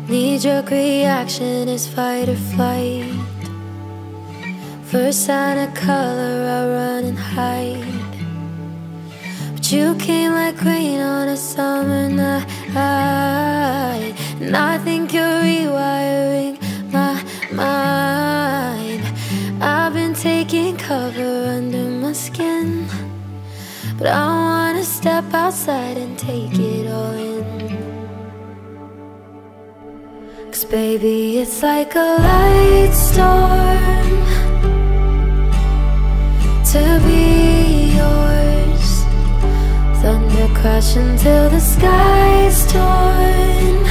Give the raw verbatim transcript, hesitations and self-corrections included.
Knee-jerk reaction is fight or flight. First sign of color, I run and hide. But you came like rain on a summer night, and I think you're rewiring my mind. I've been taking cover under my skin, but I wanna step outside and take it all in. 'Cause baby, it's like a light storm to be yours. Thunder crashing till the sky's torn.